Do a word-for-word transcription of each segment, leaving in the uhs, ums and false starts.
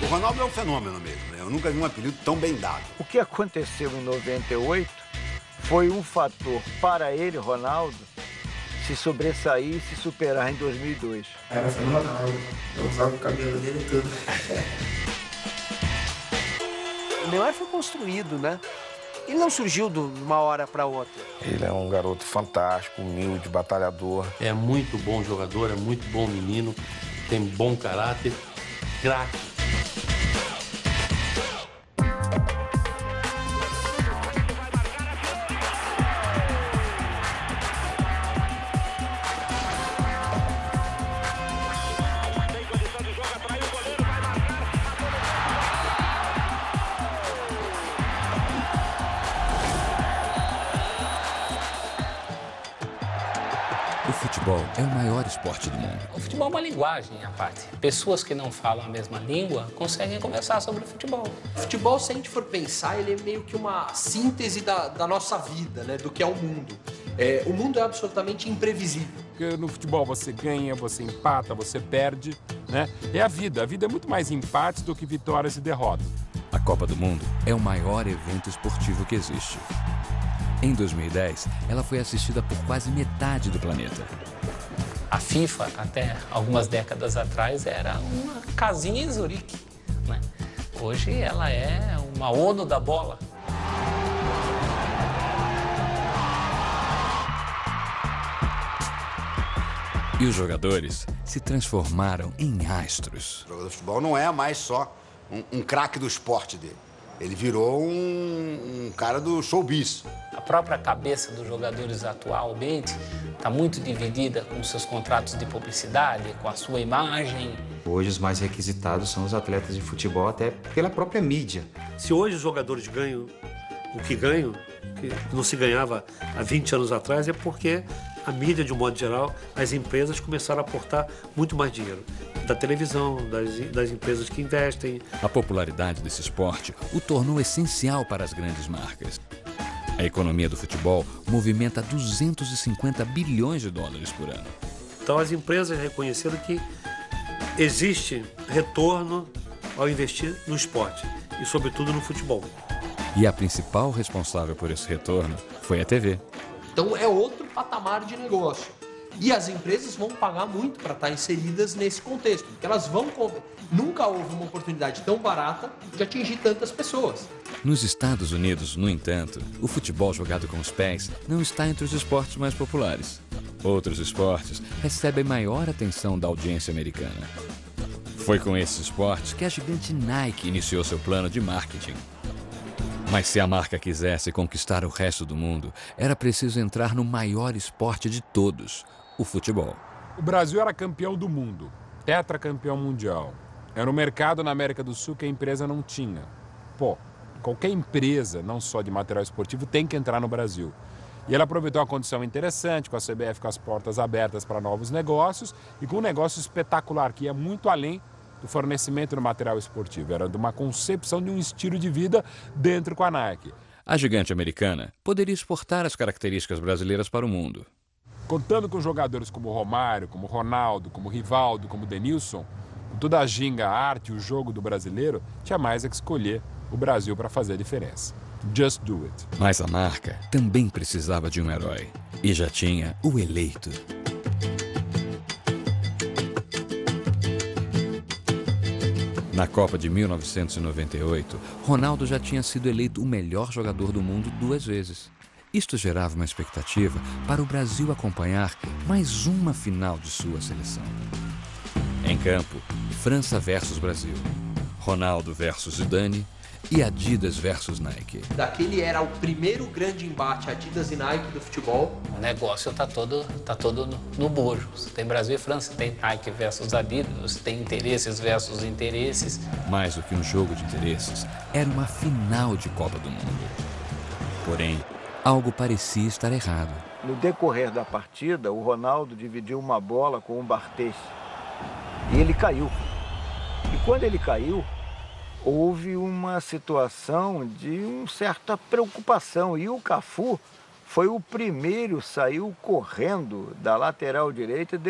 O Ronaldo é um fenômeno mesmo, né? Eu nunca vi um apelido tão bem dado. O que aconteceu em noventa e oito foi um fator para ele, Ronaldo, se sobressair e se superar em dois mil e dois. Era fenomenal. Eu usava o cabelo dele e tudo. O Neymar foi construído, né? Ele não surgiu de uma hora para outra. Ele é um garoto fantástico, humilde, batalhador. É muito bom jogador, é muito bom menino, tem bom caráter, craque. O futebol é o maior esporte do mundo. O futebol é uma linguagem à parte. Pessoas que não falam a mesma língua conseguem conversar sobre o futebol. O futebol, se a gente for pensar, ele é meio que uma síntese da, da nossa vida, né? Do que é o mundo. É, o mundo é absolutamente imprevisível. Porque no futebol você ganha, você empata, você perde, né? É a vida. A vida é muito mais empates do que vitórias e derrotas. A Copa do Mundo é o maior evento esportivo que existe. Em dois mil e dez, ela foi assistida por quase metade do planeta. A FIFA, até algumas décadas atrás, era uma casinha em Zurique, né? Hoje ela é uma ONU da bola. E os jogadores se transformaram em astros. O jogador de futebol não é mais só um, um craque do esporte dele. Ele virou um, um cara do showbiz. A própria cabeça dos jogadores atualmente está muito dividida com seus contratos de publicidade, com a sua imagem. Hoje os mais requisitados são os atletas de futebol, até pela própria mídia. Se hoje os jogadores ganham o que ganham, que não se ganhava há vinte anos atrás, é porque a mídia, de um modo geral, as empresas começaram a aportar muito mais dinheiro. Da televisão, das, das empresas que investem. A popularidade desse esporte o tornou essencial para as grandes marcas. A economia do futebol movimenta duzentos e cinquenta bilhões de dólares por ano. Então as empresas reconheceram que existe retorno ao investir no esporte e, sobretudo, no futebol. E a principal responsável por esse retorno foi a T V. Então é outro patamar de negócio. E as empresas vão pagar muito para estar inseridas nesse contexto, porque elas vão... Nunca houve uma oportunidade tão barata de atingir tantas pessoas. Nos Estados Unidos, no entanto, o futebol jogado com os pés não está entre os esportes mais populares. Outros esportes recebem maior atenção da audiência americana. Foi com esses esportes que a gigante Nike iniciou seu plano de marketing. Mas se a marca quisesse conquistar o resto do mundo, era preciso entrar no maior esporte de todos, o futebol. O Brasil era campeão do mundo, tetracampeão mundial. Era um mercado na América do Sul que a empresa não tinha. Pô, qualquer empresa, não só de material esportivo, tem que entrar no Brasil. E ela aproveitou uma condição interessante, com a C B F com as portas abertas para novos negócios e com um negócio espetacular, que ia muito além do fornecimento do material esportivo. Era de uma concepção de um estilo de vida dentro com a Nike. A gigante americana poderia exportar as características brasileiras para o mundo. Contando com jogadores como Romário, como Ronaldo, como Rivaldo, como Denilson, com toda a ginga, a arte e o jogo do brasileiro, tinha mais é que escolher o Brasil para fazer a diferença. Just do it. Mas a marca também precisava de um herói. E já tinha o eleito. Na Copa de mil novecentos e noventa e oito, Ronaldo já tinha sido eleito o melhor jogador do mundo duas vezes. Isto gerava uma expectativa para o Brasil acompanhar mais uma final de sua seleção. Em campo, França versus Brasil, Ronaldo versus Zidane e Adidas versus Nike. Daquele era o primeiro grande embate Adidas e Nike do futebol. O negócio está todo, tá todo no, no bojo. Você tem Brasil e França, tem Nike versus Adidas, tem interesses versus interesses. Mais do que um jogo de interesses, era uma final de Copa do Mundo. Porém, algo parecia estar errado. No decorrer da partida, o Ronaldo dividiu uma bola com o Barthez e ele caiu. E quando ele caiu, houve uma situação de uma certa preocupação. E o Cafu foi o primeiro, saiu correndo da lateral direita e deu um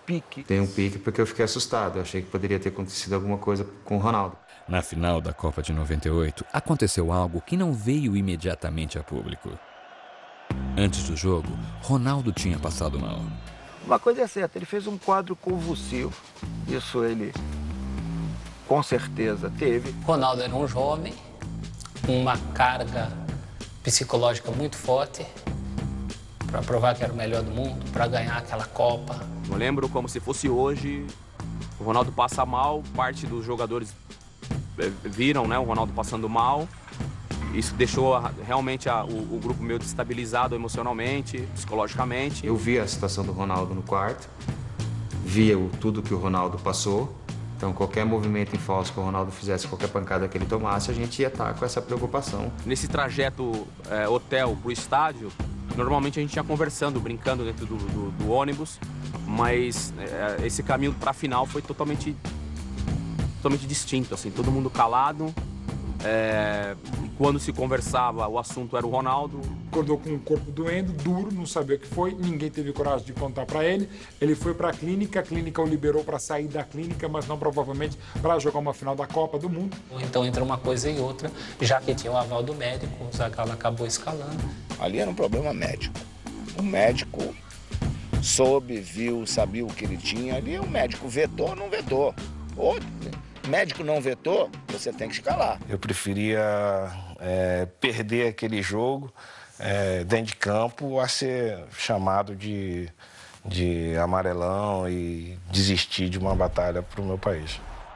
pique. Tem um pique porque eu fiquei assustado. Eu achei que poderia ter acontecido alguma coisa com o Ronaldo. Na final da Copa de noventa e oito, aconteceu algo que não veio imediatamente a público. Antes do jogo, Ronaldo tinha passado mal. Uma coisa é certa, ele fez um quadro convulsivo. Isso ele, com certeza, teve. Ronaldo era um jovem, com uma carga psicológica muito forte, para provar que era o melhor do mundo, para ganhar aquela Copa. Eu lembro como se fosse hoje, o Ronaldo passa mal, parte dos jogadores viram, né, o Ronaldo passando mal. Isso deixou realmente a, o, o grupo meu destabilizado emocionalmente, psicologicamente. Eu vi a situação do Ronaldo no quarto, via o, tudo que o Ronaldo passou. Então, qualquer movimento em falso que o Ronaldo fizesse, qualquer pancada que ele tomasse, a gente ia estar com essa preocupação. Nesse trajeto é, hotel para o estádio, normalmente a gente ia conversando, brincando dentro do, do, do ônibus, mas é, esse caminho para a final foi totalmente, totalmente distinto, assim, todo mundo calado. É, e quando se conversava, o assunto era o Ronaldo. Acordou com o corpo doendo, duro, não sabia o que foi, ninguém teve coragem de contar para ele. Ele foi para a clínica, a clínica o liberou para sair da clínica, mas não provavelmente para jogar uma final da Copa do Mundo. Então, entre uma coisa e outra, já que tinha o aval do médico, o Zagallo acabou escalando. Ali era um problema médico. O médico soube, viu, sabia o que ele tinha. Ali o médico vetou ou não vetou. Ou médico não vetou, você tem que escalar. Eu preferia é, perder aquele jogo é, dentro de campo a ser chamado de, de amarelão e desistir de uma batalha para o meu país.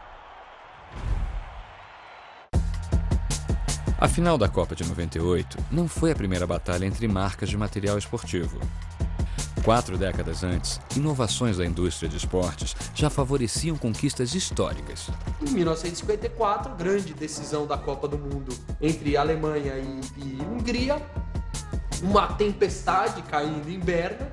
A final da Copa de noventa e oito não foi a primeira batalha entre marcas de material esportivo. Quatro décadas antes, inovações da indústria de esportes já favoreciam conquistas históricas. Em mil novecentos e cinquenta e quatro, grande decisão da Copa do Mundo entre Alemanha e, e Hungria, uma tempestade caindo em Berna.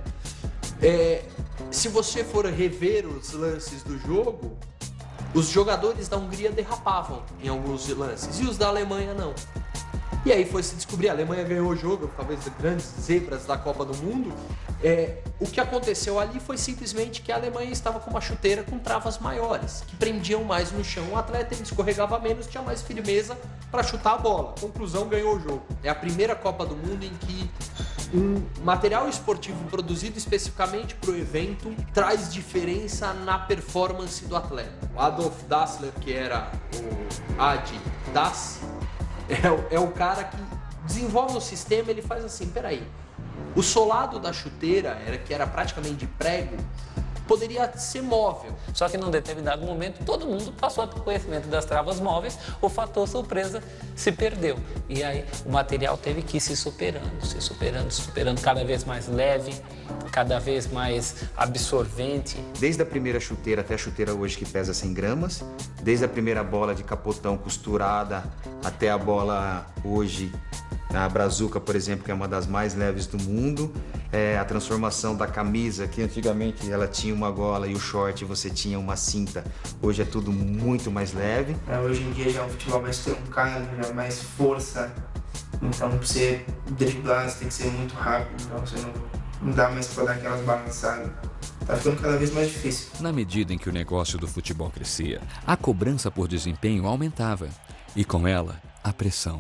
É, se você for rever os lances do jogo, os jogadores da Hungria derrapavam em alguns lances e os da Alemanha não. E aí foi se descobrir, a Alemanha ganhou o jogo, talvez das grandes zebras da Copa do Mundo. É, o que aconteceu ali foi simplesmente que a Alemanha estava com uma chuteira com travas maiores, que prendiam mais no chão. O atleta ele escorregava menos, tinha mais firmeza para chutar a bola. Conclusão, ganhou o jogo. É a primeira Copa do Mundo em que um material esportivo produzido especificamente para o evento traz diferença na performance do atleta. O Adolf Dassler, que era o Adi Das, É, é o cara que desenvolve o sistema, ele faz assim, peraí, o solado da chuteira, era, que era praticamente de prego, poderia ser móvel. Só que num determinado momento, todo mundo passou a ter conhecimento das travas móveis, o fator surpresa se perdeu. E aí o material teve que ir se superando, se superando, se superando, cada vez mais leve, cada vez mais absorvente. Desde a primeira chuteira até a chuteira hoje que pesa cem gramas, desde a primeira bola de capotão costurada até a bola hoje, a Brazuca, por exemplo, que é uma das mais leves do mundo, é, a transformação da camisa, que antigamente ela tinha uma gola e o short você tinha uma cinta, hoje é tudo muito mais leve. É, hoje em dia já é um futebol mais truncado, já é mais força, então pra você driblar você tem que ser muito rápido, então você não, não dá mais pra dar aquelas balançadas. Tá ficando cada vez mais difícil. Na medida em que o negócio do futebol crescia, a cobrança por desempenho aumentava e com ela, a pressão.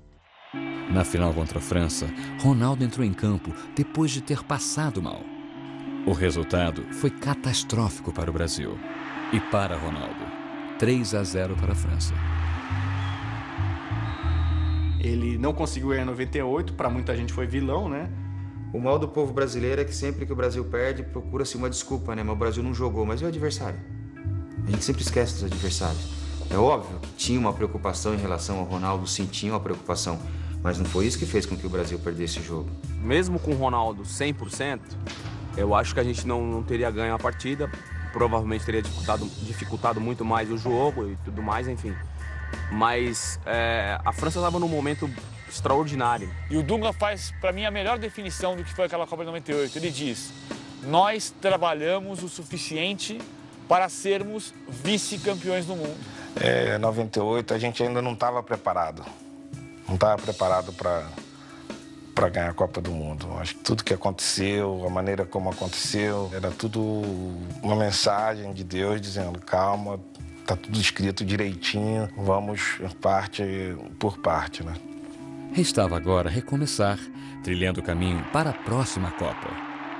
Na final contra a França, Ronaldo entrou em campo depois de ter passado mal. O resultado foi catastrófico para o Brasil e para Ronaldo. três a zero para a França. Ele não conseguiu ganhar em noventa e oito, para muita gente foi vilão, né? O mal do povo brasileiro é que sempre que o Brasil perde, procura-se uma desculpa, né? Mas o Brasil não jogou, mas e o adversário? A gente sempre esquece dos adversários. É óbvio que tinha uma preocupação em relação ao Ronaldo, sim, tinha uma preocupação. Mas não foi isso que fez com que o Brasil perdesse o jogo. Mesmo com o Ronaldo cem por cento, eu acho que a gente não, não teria ganho a partida. Provavelmente teria dificultado, dificultado muito mais o jogo e tudo mais, enfim. Mas é, a França estava num momento extraordinário. E o Dunga faz, para mim, a melhor definição do que foi aquela Copa de noventa e oito. Ele diz, nós trabalhamos o suficiente para sermos vice-campeões do mundo. É, em noventa e oito a gente ainda não estava preparado. Não estava preparado para para ganhar a Copa do Mundo. Acho que tudo que aconteceu, a maneira como aconteceu, era tudo uma mensagem de Deus dizendo, calma, tá tudo escrito direitinho, vamos parte por parte, né? Restava agora recomeçar, trilhando o caminho para a próxima Copa.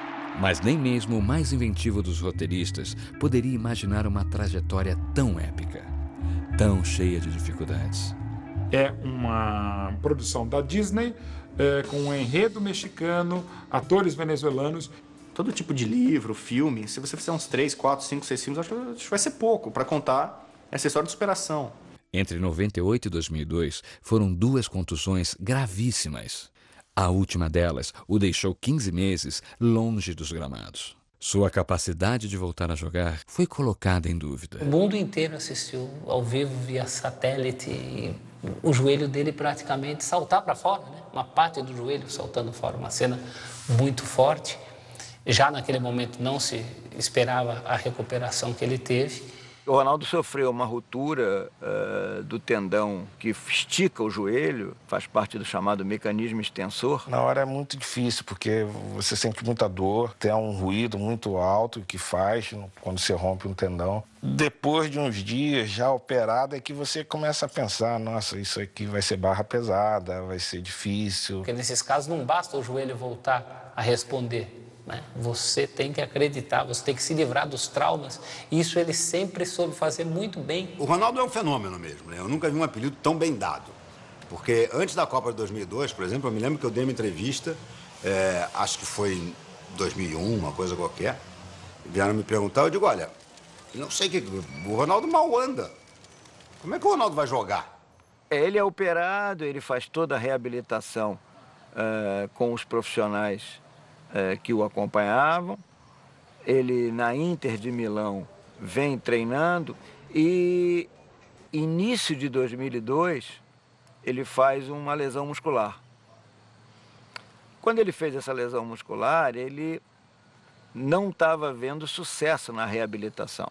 Mas nem mesmo o mais inventivo dos roteiristas poderia imaginar uma trajetória tão épica, tão cheia de dificuldades. É uma produção da Disney, é, com um enredo mexicano, atores venezuelanos. Todo tipo de livro, filme, se você fizer uns três, quatro, cinco, seis filmes, acho que vai ser pouco para contar essa história de superação. Entre noventa e oito e dois mil e dois, foram duas contusões gravíssimas. A última delas o deixou quinze meses longe dos gramados. Sua capacidade de voltar a jogar foi colocada em dúvida. O mundo inteiro assistiu ao vivo via satélite e o joelho dele praticamente saltar para fora, né? Uma parte do joelho saltando fora, uma cena muito forte. Já naquele momento não se esperava a recuperação que ele teve. O Ronaldo sofreu uma ruptura uh, do tendão que estica o joelho, faz parte do chamado mecanismo extensor. Na hora é muito difícil, porque você sente muita dor, tem um ruído muito alto que faz quando você rompe um tendão. Depois de uns dias já operado é que você começa a pensar, nossa, isso aqui vai ser barra pesada, vai ser difícil. Porque nesses casos não basta o joelho voltar a responder. Você tem que acreditar, você tem que se livrar dos traumas. Isso ele sempre soube fazer muito bem. O Ronaldo é um fenômeno mesmo, né? Eu nunca vi um apelido tão bem dado. Porque antes da Copa de dois mil e dois, por exemplo, eu me lembro que eu dei uma entrevista, é, acho que foi em dois mil e um, uma coisa qualquer. Vieram me perguntar, eu digo, olha, não sei o que... O Ronaldo mal anda. Como é que o Ronaldo vai jogar? Ele é operado, ele faz toda a reabilitação uh, com os profissionais É, que o acompanhavam. Ele, na Inter de Milão, vem treinando e, início de dois mil e dois, ele faz uma lesão muscular. Quando ele fez essa lesão muscular, ele não estava vendo sucesso na reabilitação.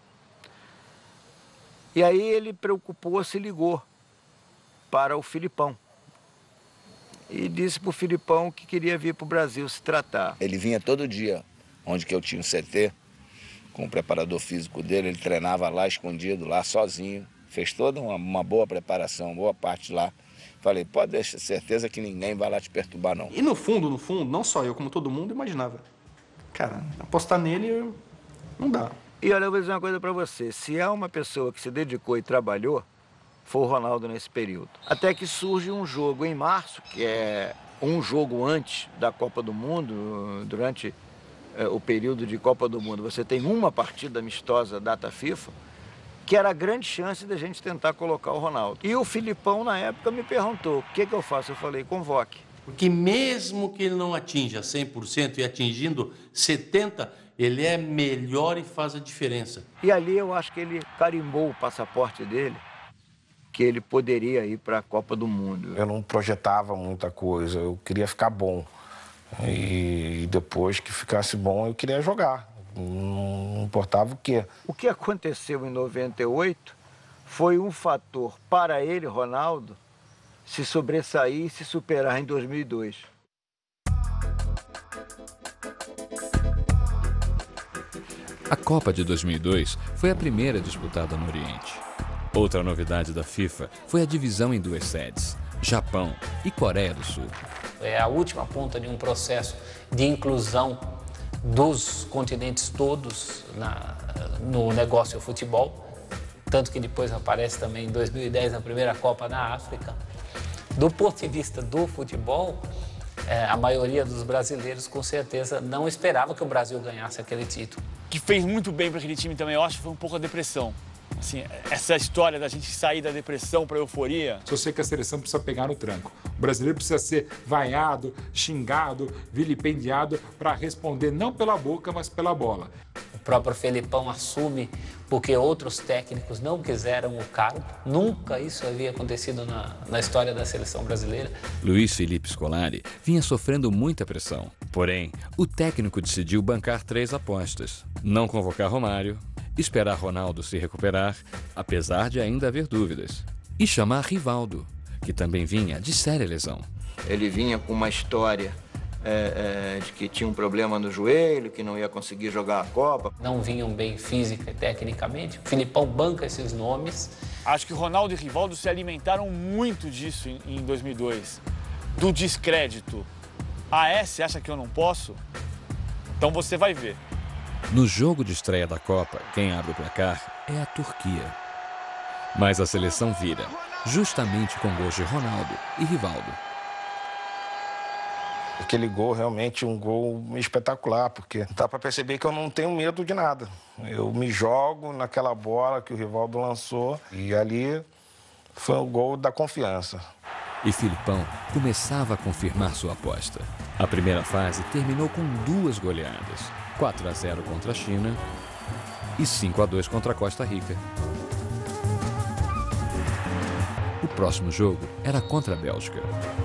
E aí ele preocupou-se e ligou para o Filipão. E disse para o Filipão que queria vir para o Brasil se tratar. Ele vinha todo dia, onde que eu tinha um C T, com o preparador físico dele, ele treinava lá, escondido, lá, sozinho. Fez toda uma, uma boa preparação, boa parte lá. Falei, pode ter certeza que ninguém vai lá te perturbar, não. E no fundo, no fundo, não só eu, como todo mundo, imaginava. Cara, apostar nele não dá. E olha, eu vou dizer uma coisa para você. Se há uma pessoa que se dedicou e trabalhou, foi o Ronaldo nesse período. Até que surge um jogo em março, que é um jogo antes da Copa do Mundo, durante é, o período de Copa do Mundo. Você tem uma partida amistosa, data FIFA, que era a grande chance da gente tentar colocar o Ronaldo. E o Filipão, na época, me perguntou, o que, que eu faço? Eu falei, convoque. Porque mesmo que ele não atinja cem por cento e atingindo setenta por cento, ele é melhor e faz a diferença. E ali eu acho que ele carimbou o passaporte dele, que ele poderia ir para a Copa do Mundo. Eu não projetava muita coisa, eu queria ficar bom. E depois que ficasse bom, eu queria jogar. Não importava o quê. O que aconteceu em noventa e oito foi um fator para ele, Ronaldo, se sobressair e se superar em dois mil e dois. A Copa de dois mil e dois foi a primeira disputada no Oriente. Outra novidade da FIFA foi a divisão em duas sedes, Japão e Coreia do Sul. É a última ponta de um processo de inclusão dos continentes todos na, no negócio futebol, tanto que depois aparece também em dois mil e dez a primeira Copa na África. Do ponto de vista do futebol, é, a maioria dos brasileiros com certeza não esperava que o Brasil ganhasse aquele título. O que fez muito bem para aquele time também, eu acho, foi um pouco a depressão. Assim, essa história da gente sair da depressão para a euforia. Eu sei que a seleção precisa pegar no tranco. O brasileiro precisa ser vaiado, xingado, vilipendiado para responder não pela boca, mas pela bola. O próprio Felipão assume porque outros técnicos não quiseram o cargo. Nunca isso havia acontecido na, na história da seleção brasileira. Luiz Felipe Scolari vinha sofrendo muita pressão. Porém, o técnico decidiu bancar três apostas. Não convocar Romário, esperar Ronaldo se recuperar, apesar de ainda haver dúvidas, e chamar Rivaldo, que também vinha de séria lesão. Ele vinha com uma história é, é, de que tinha um problema no joelho, que não ia conseguir jogar a Copa. Não vinham bem física e tecnicamente. O Filipão banca esses nomes. Acho que Ronaldo e Rivaldo se alimentaram muito disso em, em dois mil e dois. Do descrédito. Ah, é? Você acha que eu não posso? Então você vai ver. No jogo de estreia da Copa, quem abre o placar é a Turquia. Mas a seleção vira, justamente com gols de Ronaldo e Rivaldo. Aquele gol realmente um gol espetacular, porque dá para perceber que eu não tenho medo de nada. Eu me jogo naquela bola que o Rivaldo lançou e ali foi o gol da confiança. E Filipão começava a confirmar sua aposta. A primeira fase terminou com duas goleadas. quatro a zero contra a China e cinco a dois contra a Costa Rica. O próximo jogo era contra a Bélgica.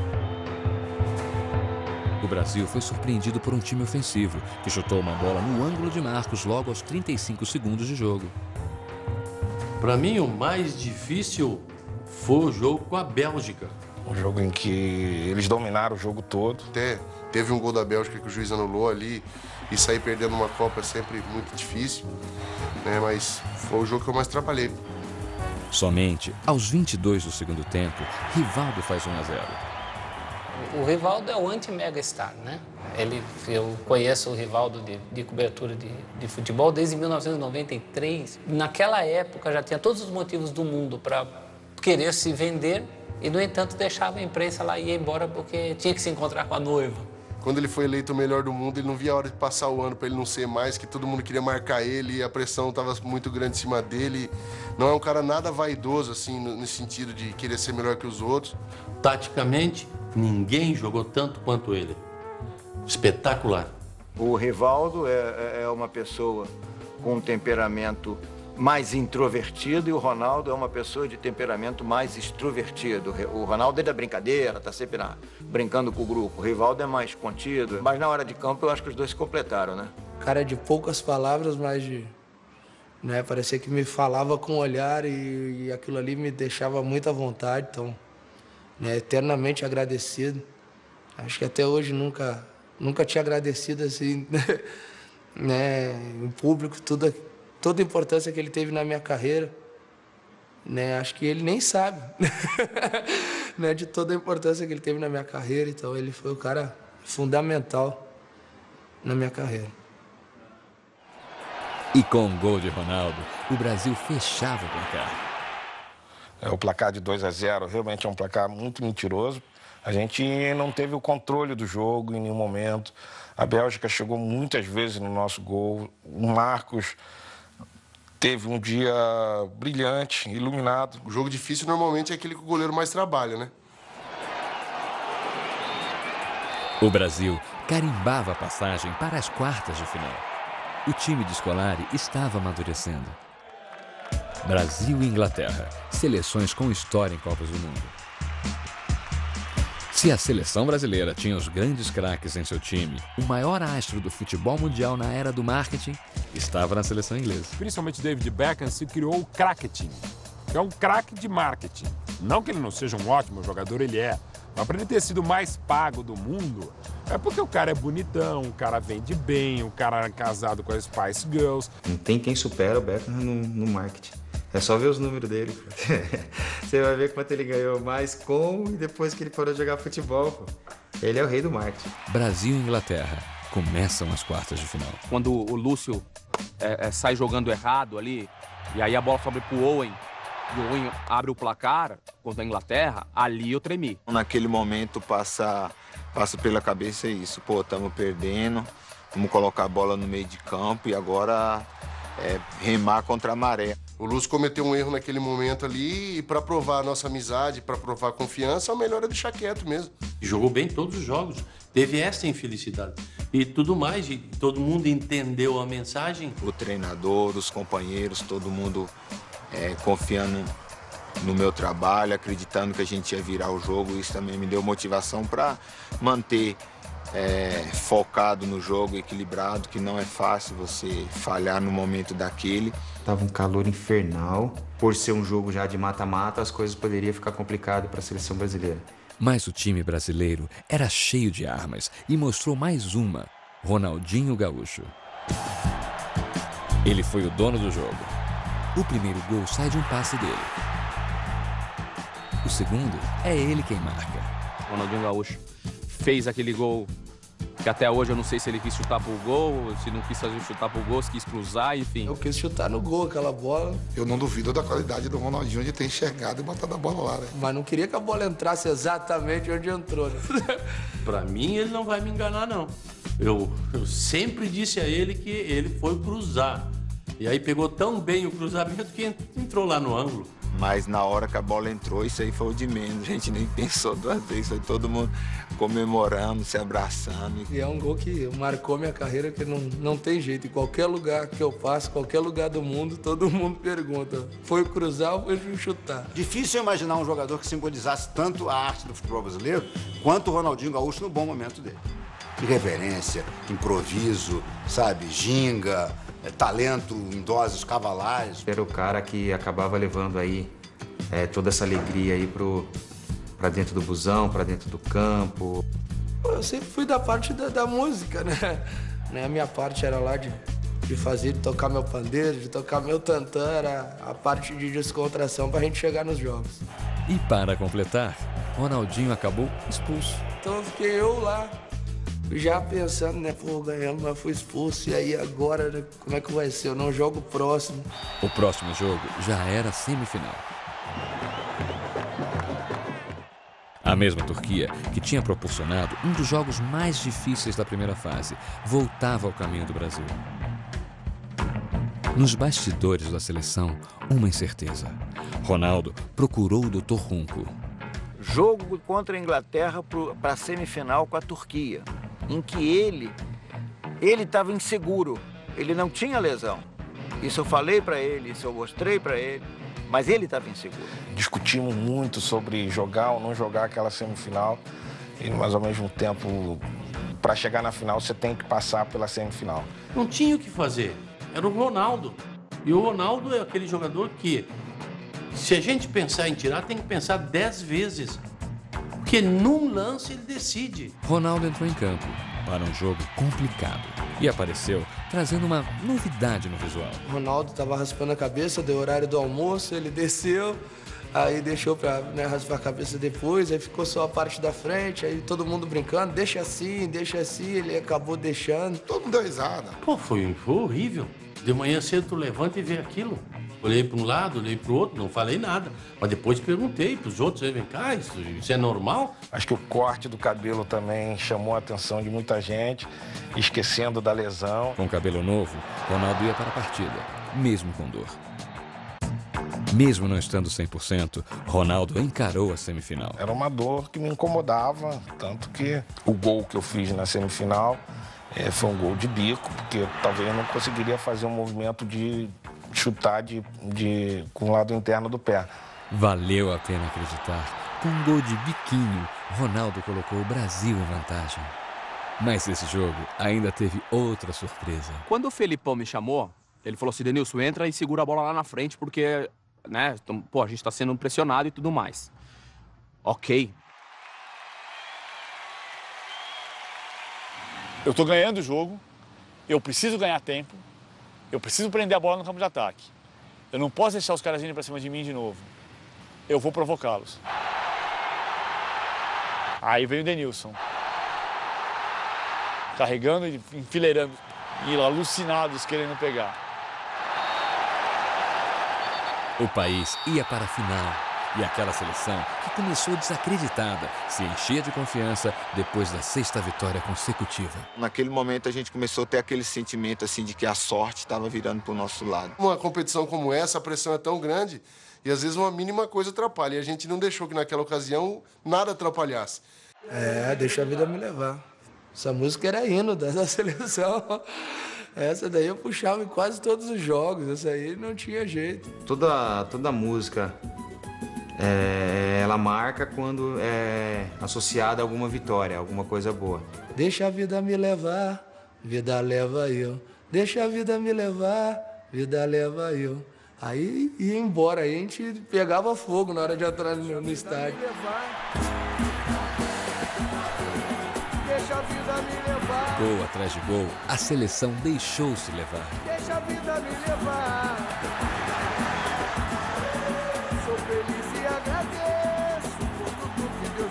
O Brasil foi surpreendido por um time ofensivo, que chutou uma bola no ângulo de Marcos logo aos trinta e cinco segundos de jogo. Para mim, o mais difícil foi o jogo com a Bélgica. Um jogo em que eles dominaram o jogo todo. Até teve um gol da Bélgica que o juiz anulou ali, e sair perdendo uma Copa é sempre muito difícil, né? Mas foi o jogo que eu mais trabalhei. Somente aos vinte e dois do segundo tempo, Rivaldo faz um a zero. O Rivaldo é o anti-megastar, né? Ele, eu conheço o Rivaldo de, de cobertura de, de futebol desde mil novecentos e noventa e três. Naquela época já tinha todos os motivos do mundo para querer se vender e, no entanto, deixava a imprensa lá e ia embora porque tinha que se encontrar com a noiva. Quando ele foi eleito o melhor do mundo, ele não via a hora de passar o ano para ele não ser mais, que todo mundo queria marcar ele e a pressão estava muito grande em cima dele. Não é um cara nada vaidoso, assim, no, no sentido de querer ser melhor que os outros. Taticamente, ninguém jogou tanto quanto ele. Espetacular. O Rivaldo é, é uma pessoa com um temperamento mais introvertido e o Ronaldo é uma pessoa de temperamento mais extrovertido. O Ronaldo é da brincadeira, tá sempre na, brincando com o grupo. O Rivaldo é mais contido, mas na hora de campo eu acho que os dois se completaram, né? Cara de poucas palavras, mas de... Né, parecia que me falava com o olhar e, e aquilo ali me deixava muito à vontade, então... Né, eternamente agradecido. Acho que até hoje nunca, nunca tinha agradecido assim, né, em público, tudo, toda a importância que ele teve na minha carreira. Né, acho que ele nem sabe né, de toda a importância que ele teve na minha carreira. Então ele foi o cara fundamental na minha carreira. E com o gol de Ronaldo, o Brasil fechava o placar. É, o placar de dois a zero realmente é um placar muito mentiroso. A gente não teve o controle do jogo em nenhum momento. A Bélgica chegou muitas vezes no nosso gol. O Marcos teve um dia brilhante, iluminado. O jogo difícil normalmente é aquele que o goleiro mais trabalha, né? O Brasil carimbava a passagem para as quartas de final. O time de Scolari estava amadurecendo. Brasil e Inglaterra, seleções com história em Copas do Mundo. Se a seleção brasileira tinha os grandes craques em seu time, o maior astro do futebol mundial na era do marketing estava na seleção inglesa. Principalmente David Beckham se criou o cracketing, que é um craque de marketing. Não que ele não seja um ótimo jogador, ele é. Mas para ele ter sido o mais pago do mundo, é porque o cara é bonitão, o cara vende bem, o cara é casado com as Spice Girls. Não tem quem supera o Beckham no, no marketing. É só ver os números dele. Você vai ver quanto ele ganhou mais com e depois que ele parou de jogar futebol. Pô. Ele é o rei do marketing. Brasil e Inglaterra começam as quartas de final. Quando o Lúcio é, é, sai jogando errado ali, e aí a bola sobe pro Owen, e o Owen abre o placar contra a Inglaterra, ali eu tremi. Naquele momento passa, passa pela cabeça isso. Pô, estamos perdendo, vamos colocar a bola no meio de campo e agora é, remar contra a maré. O Lúcio cometeu um erro naquele momento ali e para provar a nossa amizade, para provar a confiança, o melhor é deixar quieto mesmo. Jogou bem todos os jogos, teve essa infelicidade. E tudo mais, e todo mundo entendeu a mensagem. O treinador, os companheiros, todo mundo é, confiando no meu trabalho, acreditando que a gente ia virar o jogo. Isso também me deu motivação para manter é, focado no jogo, equilibrado, que não é fácil você falhar no momento daquele. Tava um calor infernal. Por ser um jogo já de mata-mata, as coisas poderiam ficar complicadas para a seleção brasileira. Mas o time brasileiro era cheio de armas e mostrou mais uma, Ronaldinho Gaúcho. Ele foi o dono do jogo. O primeiro gol sai de um passe dele. O segundo é ele quem marca. Ronaldinho Gaúcho fez aquele gol que até hoje eu não sei se ele quis chutar pro gol, se não quis fazer chutar pro gol, se quis cruzar, enfim. Eu quis chutar no gol aquela bola. Eu não duvido da qualidade do Ronaldinho de ter enxergado e botado a bola lá, né? Mas não queria que a bola entrasse exatamente onde entrou, né? Pra mim, ele não vai me enganar, não. Eu, eu sempre disse a ele que ele foi cruzar. E aí pegou tão bem o cruzamento que entrou lá no ângulo. Mas na hora que a bola entrou, isso aí foi o de menos. A gente nem pensou duas vezes. Foi todo mundo comemorando, se abraçando. E é um gol que marcou minha carreira, que não, não tem jeito. Em qualquer lugar que eu passo, qualquer lugar do mundo, todo mundo pergunta: foi cruzar ou foi chutar? Difícil imaginar um jogador que simbolizasse tanto a arte do futebol brasileiro quanto o Ronaldinho Gaúcho no bom momento dele. Irreverência, improviso, sabe, ginga, é, talento em doses cavalares. Era o cara que acabava levando aí é, toda essa alegria aí pro, pra dentro do busão, pra dentro do campo. Eu sempre fui da parte da, da música, né? A minha parte era lá de, de fazer, de tocar meu pandeiro, de tocar meu tantã, era a parte de descontração pra gente chegar nos jogos. E para completar, Ronaldinho acabou expulso. Então fiquei eu lá, já pensando, né, pô, ganhamos, mas fui expulso, e aí agora, né, como é que vai ser? Eu não jogo o próximo. O próximo jogo já era semifinal. A mesma Turquia, que tinha proporcionado um dos jogos mais difíceis da primeira fase, voltava ao caminho do Brasil. Nos bastidores da seleção, uma incerteza. Ronaldo procurou o doutor Runco. Jogo contra a Inglaterra para a semifinal com a Turquia, em que ele ele estava inseguro, ele não tinha lesão. Isso eu falei para ele, isso eu mostrei para ele, mas ele estava inseguro. Discutimos muito sobre jogar ou não jogar aquela semifinal, mas ao mesmo tempo, para chegar na final, você tem que passar pela semifinal. Não tinha o que fazer, era o Ronaldo. E o Ronaldo é aquele jogador que, se a gente pensar em tirar, tem que pensar dez vezes. Porque num lance ele decide. Ronaldo entrou em campo para um jogo complicado e apareceu trazendo uma novidade no visual. Ronaldo estava raspando a cabeça, deu horário do almoço, ele desceu, aí deixou para, né, raspar a cabeça depois, aí ficou só a parte da frente, aí todo mundo brincando, deixa assim, deixa assim, ele acabou deixando. Todo mundo deu risada. Pô, foi, foi horrível. De manhã cedo tu levanta e vê aquilo. Olhei para um lado, olhei para o outro, não falei nada. Mas depois perguntei para os outros, vem cá, isso, isso é normal? Acho que o corte do cabelo também chamou a atenção de muita gente, esquecendo da lesão. Com cabelo novo, Ronaldo ia para a partida, mesmo com dor. Mesmo não estando cem por cento, Ronaldo encarou a semifinal. Era uma dor que me incomodava, tanto que o gol que eu fiz na semifinal é, foi um gol de bico, porque talvez eu não conseguiria fazer um movimento de chutar de, de, com o lado interno do pé. Valeu a pena acreditar. Com um gol de biquinho, Ronaldo colocou o Brasil em vantagem. Mas esse jogo ainda teve outra surpresa. Quando o Felipão me chamou, ele falou assim: Denilson, entra e segura a bola lá na frente, porque, né, pô, a gente tá sendo pressionado e tudo mais. Ok. Eu tô ganhando o jogo, eu preciso ganhar tempo, eu preciso prender a bola no campo de ataque. Eu não posso deixar os caras irem pra cima de mim de novo. Eu vou provocá-los. Aí veio o Denilson. Carregando e enfileirando. E alucinados querendo pegar. O país ia para a final. E aquela seleção, que começou desacreditada, se enchia de confiança depois da sexta vitória consecutiva. Naquele momento a gente começou a ter aquele sentimento assim de que a sorte estava virando para o nosso lado. Uma competição como essa, a pressão é tão grande e às vezes uma mínima coisa atrapalha. E a gente não deixou que naquela ocasião nada atrapalhasse. É, deixa a vida me levar. Essa música era hino da, da seleção. Essa daí eu puxava em quase todos os jogos. Essa aí não tinha jeito. Toda, toda música... É, ela marca quando é associada a alguma vitória, alguma coisa boa. Deixa a vida me levar, vida leva eu. Deixa a vida me levar, vida leva eu. Aí ia embora, aí a gente pegava fogo na hora de entrar no, no estádio. Deixa a vida me levar. Gol atrás de gol, a seleção deixou-se levar. Deixa a vida me levar. Sou feliz e agradeço por tudo que Deus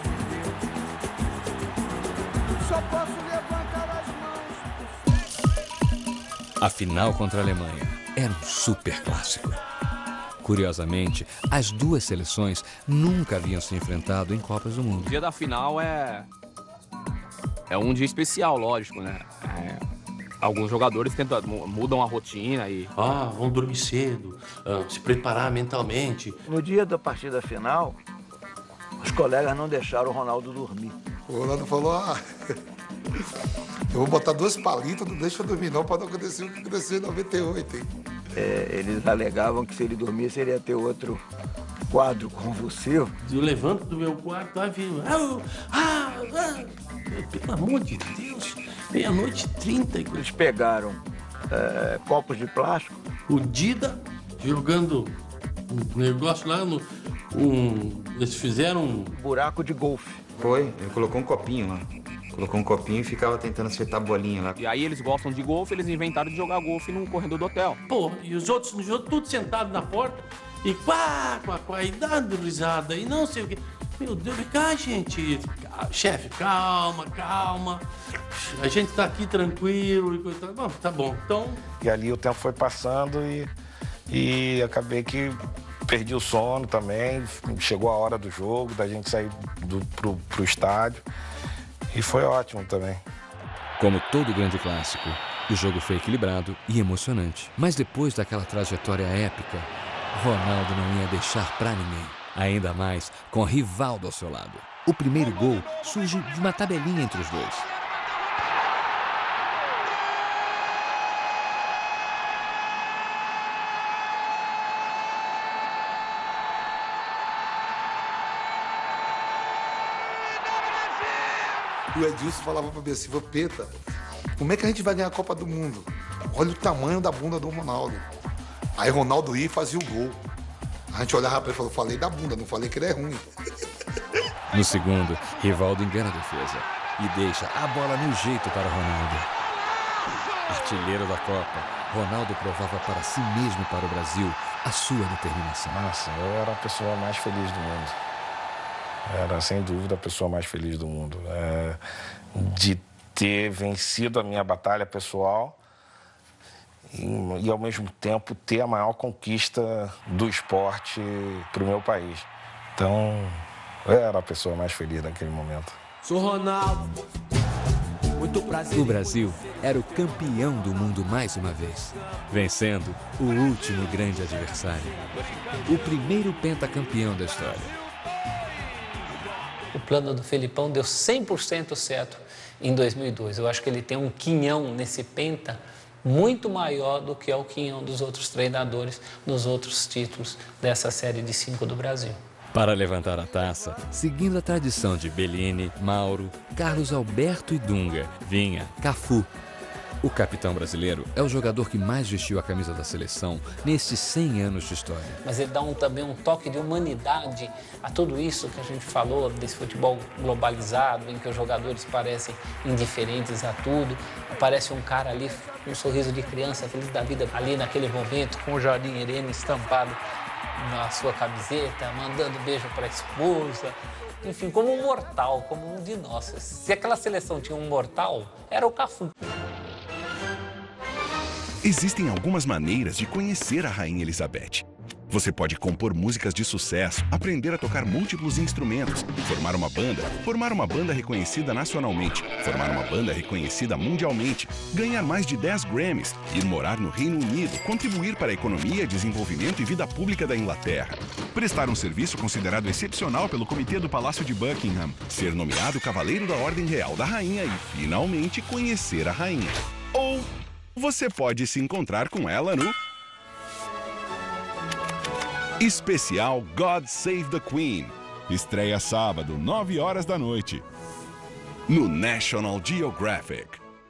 me deu. Só posso levantar as mãos. A final contra a Alemanha era um super clássico. Curiosamente, as duas seleções nunca haviam se enfrentado em Copas do Mundo. O dia da final é... é um dia especial, lógico, né? É... Alguns jogadores tentam, mudam a rotina e... Ah, vão dormir cedo, ah, se preparar mentalmente. No dia da partida final, os colegas não deixaram o Ronaldo dormir. O Ronaldo falou, ah, eu vou botar dois palitos, não deixa eu dormir não, para não acontecer o que aconteceu em noventa e oito, hein? É, eles alegavam que se ele dormisse, ele ia ter outro quadro convulsivo. Eu levanto do meu quarto, lá viro, ah, ah, ah, pelo amor de Deus, meia-noite e trinta. Eles pegaram é, copos de plástico. O Dida jogando um negócio lá no... Um, eles fizeram um... buraco de golfe. Foi, ele colocou um copinho lá. Colocou um copinho e ficava tentando acertar a bolinha lá. E aí eles gostam de golfe, eles inventaram de jogar golfe no corredor do hotel. Pô, e os outros, os outros tudo sentados na porta e quá, quá, quá, e dando risada e não sei o quê. Meu Deus, vem cá, gente. Chefe, calma, calma. A gente tá aqui tranquilo e coisa. Bom, tá bom, então... E ali o tempo foi passando e, e acabei que perdi o sono também. Chegou a hora do jogo, da gente sair do, pro, pro estádio. E foi ótimo também. Como todo grande clássico, o jogo foi equilibrado e emocionante. Mas depois daquela trajetória épica, Ronaldo não ia deixar pra ninguém. Ainda mais com Rivaldo ao seu lado. O primeiro gol surge de uma tabelinha entre os dois. O Edilson falava pra mim assim, Vampeta, como é que a gente vai ganhar a Copa do Mundo? Olha o tamanho da bunda do Ronaldo. Aí Ronaldo ia e fazia o gol. A gente olhava pra ele e falou, falei da bunda, não falei que ele é ruim. No segundo, Rivaldo engana a defesa e deixa a bola no jeito para Ronaldo. Artilheiro da Copa, Ronaldo provava para si mesmo e para o Brasil a sua determinação. Nossa, eu era a pessoa mais feliz do mundo. Era, sem dúvida, a pessoa mais feliz do mundo. É, de ter vencido a minha batalha pessoal e, e, ao mesmo tempo, ter a maior conquista do esporte para o meu país. Então, eu era a pessoa mais feliz naquele momento. Sou Ronaldo. Muito prazer. O Brasil era o campeão do mundo mais uma vez, vencendo o último grande adversário. O primeiro pentacampeão da história. O plano do Felipão deu cem por cento certo em dois mil e dois. Eu acho que ele tem um quinhão nesse penta muito maior do que é o quinhão dos outros treinadores nos outros títulos dessa série de cinco do Brasil. Para levantar a taça, seguindo a tradição de Bellini, Mauro, Carlos Alberto e Dunga, vinha Cafu. O capitão brasileiro é o jogador que mais vestiu a camisa da seleção nesses cem anos de história. Mas ele dá um, também um toque de humanidade a tudo isso que a gente falou, desse futebol globalizado, em que os jogadores parecem indiferentes a tudo. Aparece um cara ali com um sorriso de criança, feliz da vida, ali naquele momento, com o Jardim Irene estampado na sua camiseta, mandando beijo para a esposa. Enfim, como um mortal, como um de nós. Se aquela seleção tinha um mortal, era o Cafu. Existem algumas maneiras de conhecer a Rainha Elizabeth. Você pode compor músicas de sucesso, aprender a tocar múltiplos instrumentos, formar uma banda, formar uma banda reconhecida nacionalmente, formar uma banda reconhecida mundialmente, ganhar mais de dez Grammys, ir morar no Reino Unido, contribuir para a economia, desenvolvimento e vida pública da Inglaterra, prestar um serviço considerado excepcional pelo Comitê do Palácio de Buckingham, ser nomeado Cavaleiro da Ordem Real da Rainha e, finalmente, conhecer a Rainha. Ou você pode se encontrar com ela no Especial God Save the Queen. Estreia sábado, nove horas da noite, no National Geographic.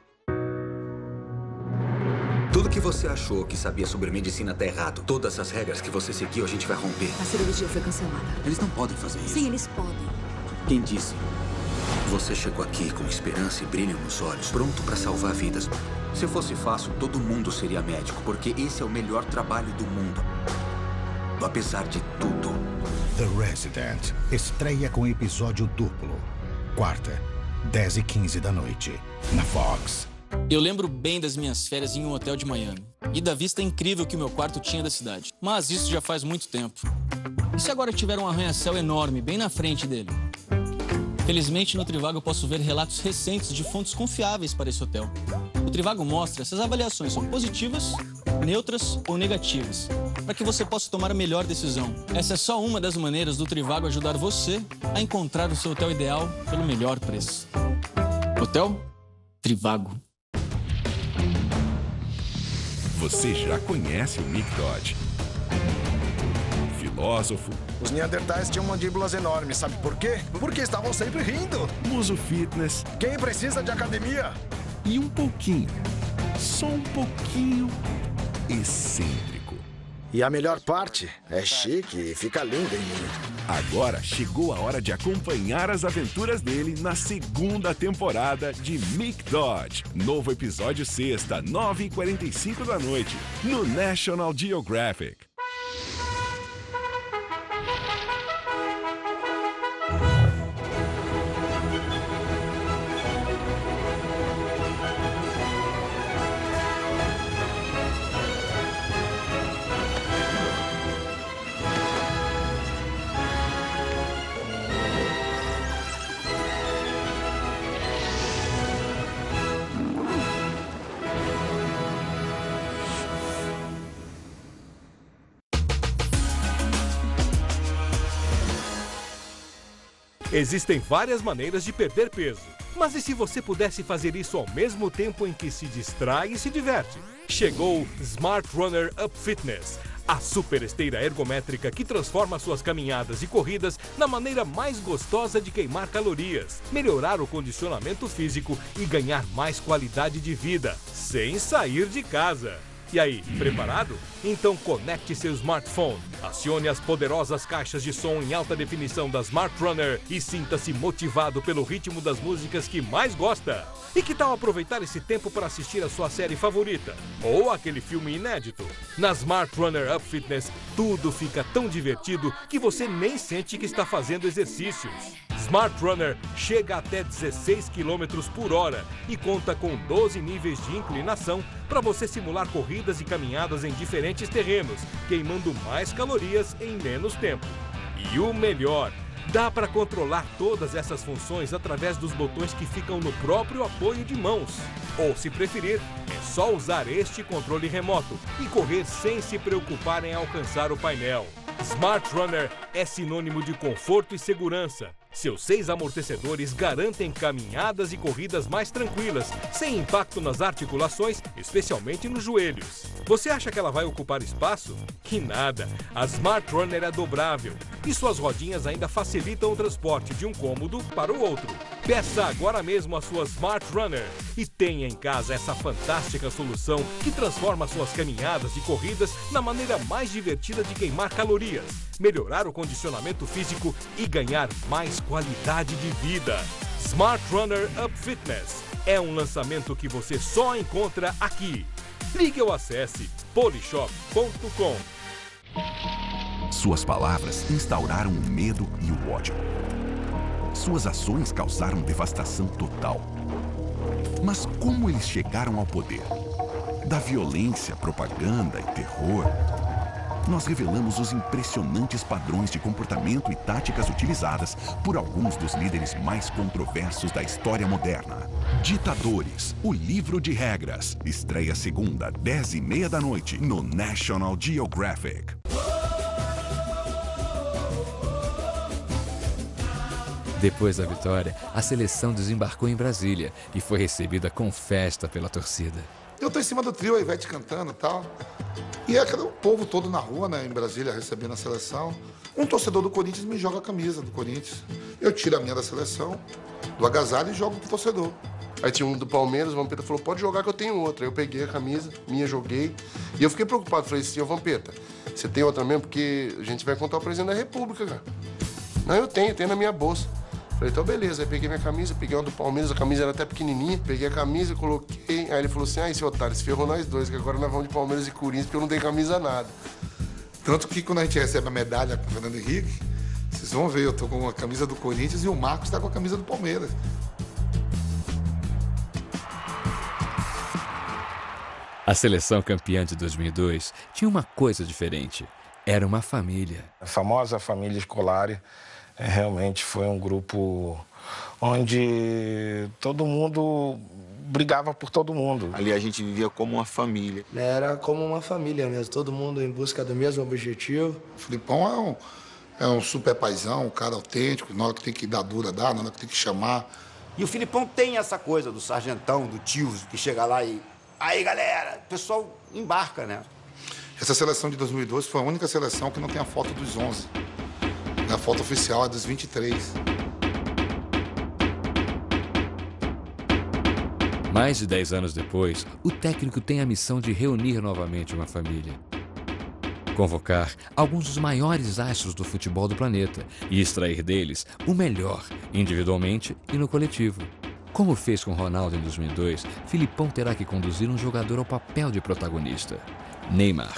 Tudo que você achou que sabia sobre medicina tá errado. Todas as regras que você seguiu, a gente vai romper. A cirurgia foi cancelada. Eles não podem fazer isso. Sim, eles podem. Quem disse? Você chegou aqui com esperança e brilho nos olhos, pronto para salvar vidas. Se fosse fácil, todo mundo seria médico, porque esse é o melhor trabalho do mundo. Apesar de tudo. The Resident estreia com episódio duplo. Quarta, dez e quinze da noite, na Fox. Eu lembro bem das minhas férias em um hotel de Miami e da vista incrível que o meu quarto tinha da cidade. Mas isso já faz muito tempo. E se agora tiver um arranha-céu enorme bem na frente dele? Felizmente, no Trivago eu posso ver relatos recentes de fontes confiáveis para esse hotel. O Trivago mostra se as avaliações são positivas, neutras ou negativas, para que você possa tomar a melhor decisão. Essa é só uma das maneiras do Trivago ajudar você a encontrar o seu hotel ideal pelo melhor preço. Hotel Trivago. Você já conhece o Mick Dodge. Filósofo. Os neandertais tinham mandíbulas enormes, sabe por quê? Porque estavam sempre rindo. Muso fitness. Quem precisa de academia? E um pouquinho, só um pouquinho excêntrico. E a melhor parte é chique e fica lindo em mim. Agora chegou a hora de acompanhar as aventuras dele na segunda temporada de Mick Dodge. Novo episódio sexta, nove e quarenta e cinco da noite, no National Geographic. Existem várias maneiras de perder peso. Mas e se você pudesse fazer isso ao mesmo tempo em que se distrai e se diverte? Chegou Smart Runner Up Fitness, a super esteira ergométrica que transforma suas caminhadas e corridas na maneira mais gostosa de queimar calorias, melhorar o condicionamento físico e ganhar mais qualidade de vida, sem sair de casa. E aí, preparado? Então conecte seu smartphone, acione as poderosas caixas de som em alta definição da Smart Runner e sinta-se motivado pelo ritmo das músicas que mais gosta. E que tal aproveitar esse tempo para assistir a sua série favorita? Ou aquele filme inédito? Na Smart Runner Up Fitness, tudo fica tão divertido que você nem sente que está fazendo exercícios. Smart Runner chega até dezesseis quilômetros por hora e conta com doze níveis de inclinação para você simular corridas e caminhadas em diferentes terrenos, queimando mais calorias em menos tempo. E o melhor, dá para controlar todas essas funções através dos botões que ficam no próprio apoio de mãos. Ou, se preferir, é só usar este controle remoto e correr sem se preocupar em alcançar o painel. Smart Runner é sinônimo de conforto e segurança. Seus seis amortecedores garantem caminhadas e corridas mais tranquilas, sem impacto nas articulações, especialmente nos joelhos. Você acha que ela vai ocupar espaço? Que nada! A Smart Runner é dobrável e suas rodinhas ainda facilitam o transporte de um cômodo para o outro. Peça agora mesmo a sua Smart Runner e tenha em casa essa fantástica solução que transforma suas caminhadas e corridas na maneira mais divertida de queimar calorias, melhorar o condicionamento físico e ganhar mais qualidade de vida. Smart Runner Up Fitness é um lançamento que você só encontra aqui. Ligue ou acesse polishop ponto com. Suas palavras instauraram o medo e o ódio. Suas ações causaram devastação total. Mas como eles chegaram ao poder? Da violência, propaganda e terror, nós revelamos os impressionantes padrões de comportamento e táticas utilizadas por alguns dos líderes mais controversos da história moderna. Ditadores, o livro de regras. Estreia segunda, dez e meia da noite, no National Geographic. Depois da vitória, a seleção desembarcou em Brasília e foi recebida com festa pela torcida. Eu tô em cima do trio, a Ivete cantando e tal. E é aquele o povo todo na rua, né, em Brasília, recebendo a seleção. Um torcedor do Corinthians me joga a camisa do Corinthians. Eu tiro a minha da seleção, do agasalho e jogo pro torcedor. Aí tinha um do Palmeiras, o Vampeta falou, pode jogar que eu tenho outra. Aí eu peguei a camisa, minha, joguei. E eu fiquei preocupado, falei assim, ô Vampeta, você tem outra mesmo? Porque a gente vai contar o presidente da República, cara. Não, eu tenho, tenho na minha bolsa. Falei, então beleza. Aí peguei minha camisa, peguei uma do Palmeiras, a camisa era até pequenininha. Peguei a camisa, coloquei. Aí ele falou assim, ah, esse otário, se ferrou nós dois, que agora nós vamos de Palmeiras e Corinthians, porque eu não tenho camisa nada. Tanto que quando a gente recebe a medalha com o Fernando Henrique, vocês vão ver, eu tô com a camisa do Corinthians e o Marcos tá com a camisa do Palmeiras. A seleção campeã de dois mil e dois tinha uma coisa diferente. Era uma família. A famosa família Scolari é, realmente foi um grupo onde todo mundo brigava por todo mundo. Ali a gente vivia como uma família. Era como uma família mesmo, todo mundo em busca do mesmo objetivo. O Filipão é um, é um super paizão, um cara autêntico, na hora que tem que dar dura, dá, na hora que tem que chamar. E o Filipão tem essa coisa do sargentão, do tio, que chega lá e... Aí, galera, o pessoal embarca, né? Essa seleção de dois mil e dois foi a única seleção que não tem a foto dos onze. A foto oficial é dos vinte e três. Mais de dez anos depois, o técnico tem a missão de reunir novamente uma família. Convocar alguns dos maiores astros do futebol do planeta e extrair deles o melhor, individualmente e no coletivo. Como fez com Ronaldo em dois mil e dois, Filipão terá que conduzir um jogador ao papel de protagonista, Neymar.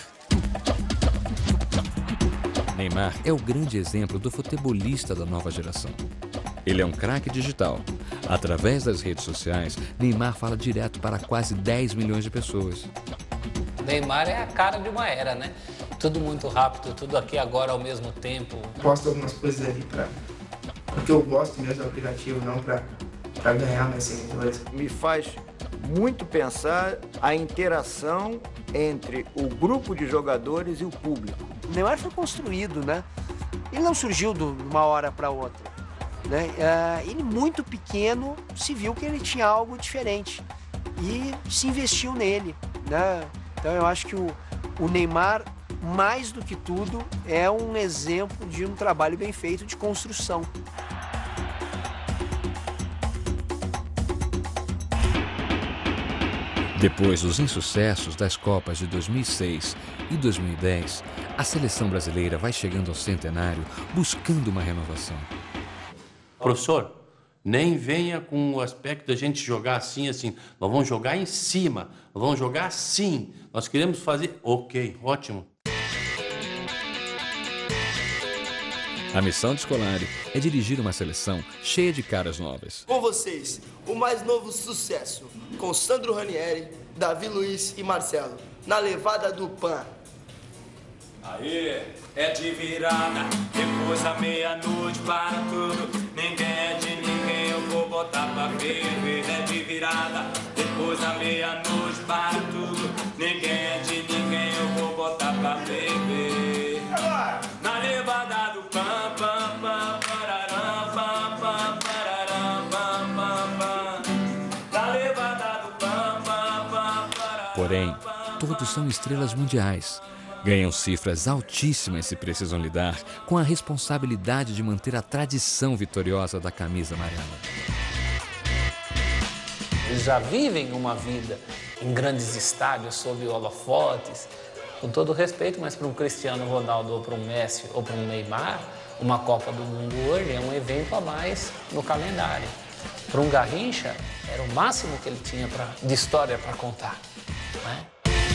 Neymar é o grande exemplo do futebolista da nova geração. Ele é um craque digital. Através das redes sociais, Neymar fala direto para quase dez milhões de pessoas. Neymar é a cara de uma era, né? Tudo muito rápido, tudo aqui agora ao mesmo tempo. Posto algumas coisas ali para porque eu gosto mesmo do aplicativo, não para para ganhar mais seguidores. Me faz muito pensar a interação entre o grupo de jogadores e o público. O Neymar foi construído, né? Ele não surgiu de uma hora para outra, né? Ele, muito pequeno, se viu que ele tinha algo diferente e se investiu nele, né? Então eu acho que o, o Neymar, mais do que tudo, é um exemplo de um trabalho bem feito de construção. Depois dos insucessos das Copas de dois mil e seis e dois mil e dez, a seleção brasileira vai chegando ao centenário buscando uma renovação. Professor, nem venha com o aspecto da gente jogar assim, assim. Nós vamos jogar em cima, nós vamos jogar assim. Nós queremos fazer... Ok, ótimo. A missão de Scolari é dirigir uma seleção cheia de caras novas. Com vocês, o mais novo sucesso, com Sandro Ranieri, Davi Luiz e Marcelo, na levada do Pan. Aê, é de virada, depois da meia-noite para tudo. Ninguém é de ninguém, eu vou botar pra ferver. É de virada, depois da meia-noite para tudo. Ninguém é de ninguém, eu vou botar pra ferver. Na levada do Pan, pam, pam, pararam, pam, pam, pararam, pam, pam, pam. Na levada do Pan, pam, pam, pararam. Porém, todos são estrelas mundiais. Ganham cifras altíssimas se precisam lidar com a responsabilidade de manter a tradição vitoriosa da camisa amarela. Eles já vivem uma vida em grandes estádios, sob holofotes. Com todo respeito, mas para um Cristiano Ronaldo ou para um Messi ou para um Neymar, uma Copa do Mundo hoje é um evento a mais no calendário. Para um Garrincha, era o máximo que ele tinha pra, de história para contar, né?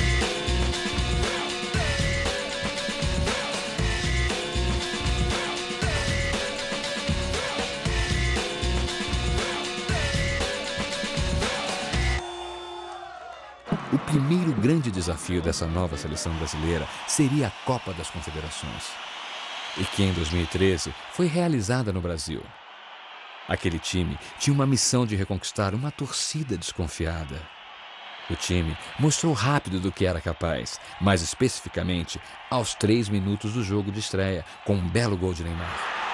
O primeiro grande desafio dessa nova seleção brasileira seria a Copa das Confederações, e que em dois mil e treze foi realizada no Brasil. Aquele time tinha uma missão de reconquistar uma torcida desconfiada. O time mostrou rápido do que era capaz, mais especificamente aos três minutos do jogo de estreia, com um belo gol de Neymar.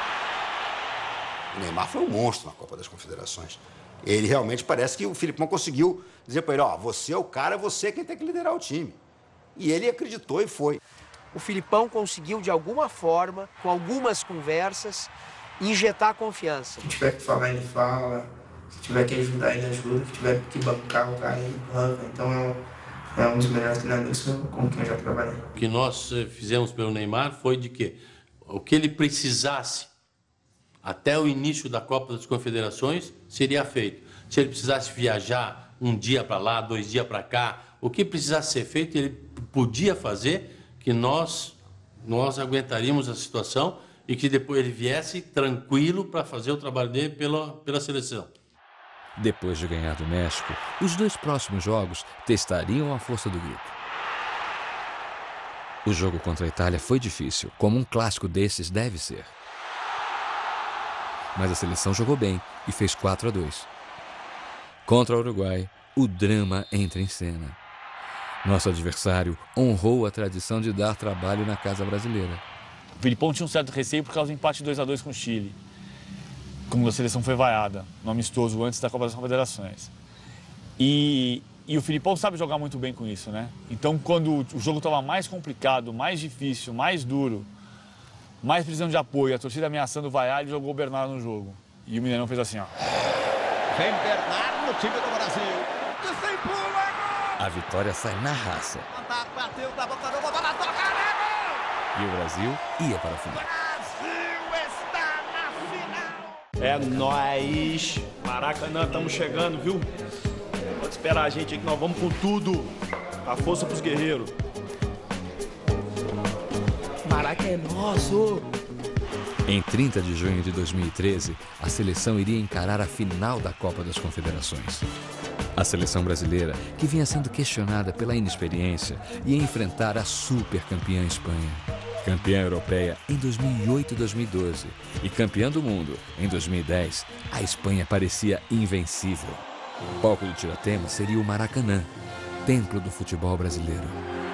O Neymar foi um monstro na Copa das Confederações. Ele realmente parece que o Filipão conseguiu dizer para ele, ó, você é o cara, você é quem tem que liderar o time. E ele acreditou e foi. O Filipão conseguiu, de alguma forma, com algumas conversas, injetar confiança. Se tiver que falar, ele fala. Se tiver que ajudar, ele ajuda. Se tiver que bancar o cara, ele banca. Então é, é um dos melhores treinadores com quem eu já trabalhei. O que nós fizemos pelo Neymar foi de que o que ele precisasse, até o início da Copa das Confederações, seria feito. Se ele precisasse viajar um dia para lá, dois dias para cá, o que precisasse ser feito, ele podia fazer, que nós, nós aguentaríamos a situação e que depois ele viesse tranquilo para fazer o trabalho dele pela, pela seleção. Depois de ganhar do México, os dois próximos jogos testariam a força do grupo. O jogo contra a Itália foi difícil, como um clássico desses deve ser. Mas a seleção jogou bem e fez quatro a dois. Contra o Uruguai, o drama entra em cena. Nosso adversário honrou a tradição de dar trabalho na casa brasileira. O Filipão tinha um certo receio por causa do empate dois a dois com o Chile, como a seleção foi vaiada no amistoso antes da Copa das Confederações. E, e o Filipão sabe jogar muito bem com isso, né? Então, quando o jogo estava mais complicado, mais difícil, mais duro, mais precisando de apoio, a torcida ameaçando vaiar, ele jogou o Bernardo no jogo. E o Mineirão fez assim, ó. Vem Bernardo no time do Brasil. A vitória sai na raça. Bateu da boca do bola, toca, né? E o Brasil ia para a final. É nóis! Maracanã, estamos chegando, viu? Pode esperar a gente aí que nós vamos com tudo. A força pros guerreiros. Maraca é nosso! Em trinta de junho de dois mil e treze, a seleção iria encarar a final da Copa das Confederações. A seleção brasileira, que vinha sendo questionada pela inexperiência, ia enfrentar a super campeã Espanha. Campeã europeia em dois mil e oito e dois mil e doze e campeã do mundo em dois mil e dez, a Espanha parecia invencível. O palco do tiratema seria o Maracanã, templo do futebol brasileiro.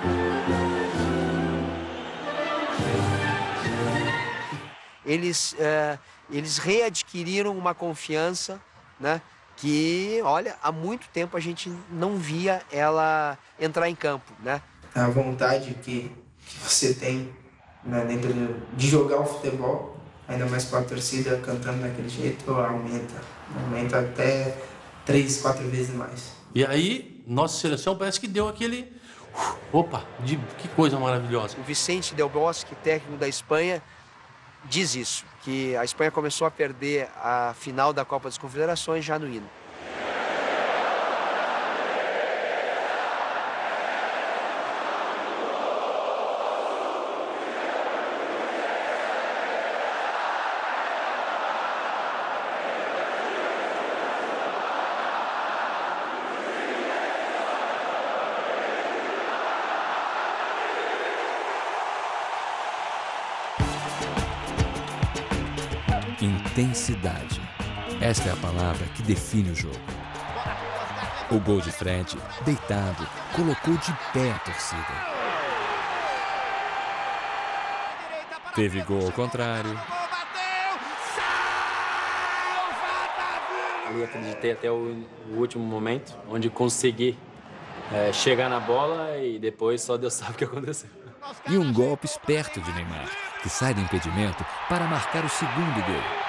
Eles, uh, eles readquiriram uma confiança, né, que, olha, há muito tempo a gente não via ela entrar em campo, né? A vontade que, que você tem, né, dentro de jogar o futebol, ainda mais com a torcida cantando daquele jeito, aumenta. Aumenta até três, quatro vezes mais. E aí, nossa seleção parece que deu aquele... Opa, de, que coisa maravilhosa. O Vicente Del Bosque, técnico da Espanha, diz isso, que a Espanha começou a perder a final da Copa das Confederações já no hino. Intensidade. Esta é a palavra que define o jogo. O gol de Fred, deitado, colocou de pé a torcida. Teve gol ao contrário. Eu acreditei até o, o último momento, onde consegui é, chegar na bola e depois só Deus sabe o que aconteceu. E um golpe esperto de Neymar, que sai do impedimento para marcar o segundo gol.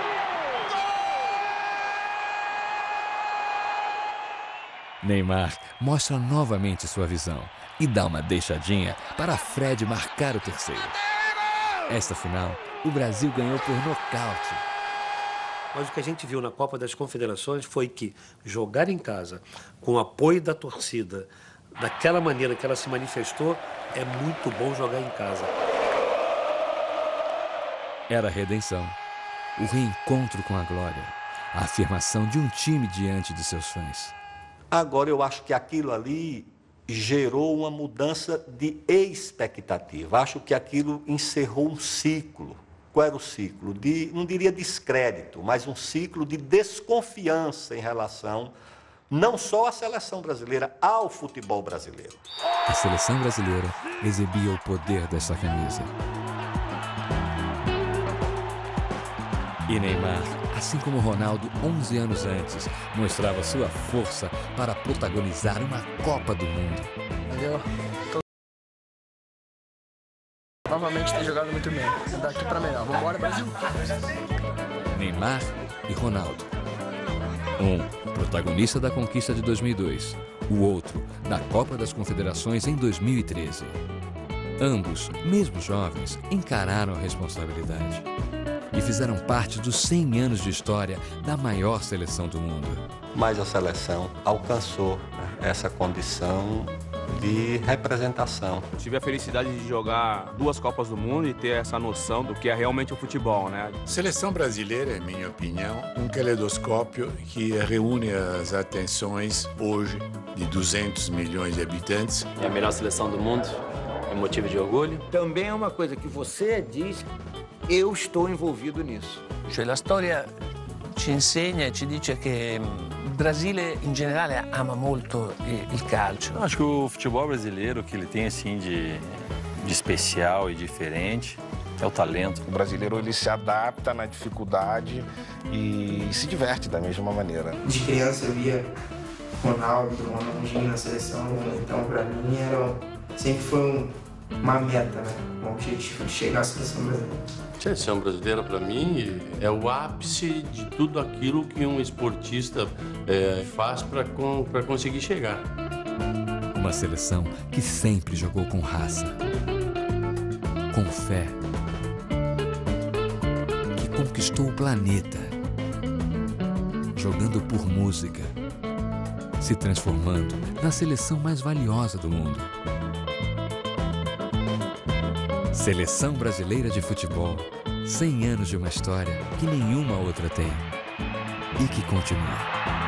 Neymar mostra novamente sua visão e dá uma deixadinha para Fred marcar o terceiro. Esta final, o Brasil ganhou por nocaute. Mas o que a gente viu na Copa das Confederações foi que jogar em casa, com o apoio da torcida, daquela maneira que ela se manifestou, é muito bom jogar em casa. Era a redenção, o reencontro com a glória, a afirmação de um time diante de seus fãs. Agora, eu acho que aquilo ali gerou uma mudança de expectativa. Acho que aquilo encerrou um ciclo. Qual era o ciclo? De, não diria descrédito, mas um ciclo de desconfiança em relação não só à seleção brasileira, ao futebol brasileiro. A seleção brasileira exibia o poder dessa camisa. E Neymar, assim como Ronaldo onze anos antes, mostrava sua força para protagonizar uma Copa do Mundo. Valeu. Novamente ter jogado muito bem. Daqui para melhor. Vamos embora, Brasil. Neymar e Ronaldo. Um, protagonista da conquista de dois mil e dois. O outro, da Copa das Confederações em dois mil e treze. Ambos, mesmo jovens, encararam a responsabilidade. e fizeram parte dos cem anos de história da maior seleção do mundo. Mas a seleção alcançou, né, essa condição de representação. Tive a felicidade de jogar duas Copas do Mundo e ter essa noção do que é realmente o futebol, né? Seleção brasileira, em minha opinião, um caleidoscópio que reúne as atenções hoje de duzentos milhões de habitantes. É a melhor seleção do mundo, é motivo de orgulho. Também é uma coisa que você diz, eu estou envolvido nisso. Cioè la storia ci insegna e ci dice che il Brasile in generale ama molto il calcio. Eu acho que o futebol brasileiro, o que ele tem assim de, de especial e diferente, é o talento. O brasileiro ele se adapta na dificuldade e se diverte da mesma maneira. De criança eu via Ronaldo, Ronaldinho na seleção, então para mim era, sempre foi um, uma meta, né? Um objetivo de chegar à seleção brasileira. A seleção brasileira, para mim, é o ápice de tudo aquilo que um esportista é, faz para para conseguir chegar. Uma seleção que sempre jogou com raça, com fé, que conquistou o planeta, jogando por música, se transformando na seleção mais valiosa do mundo. Seleção Brasileira de Futebol. cem anos de uma história que nenhuma outra tem. E que continua.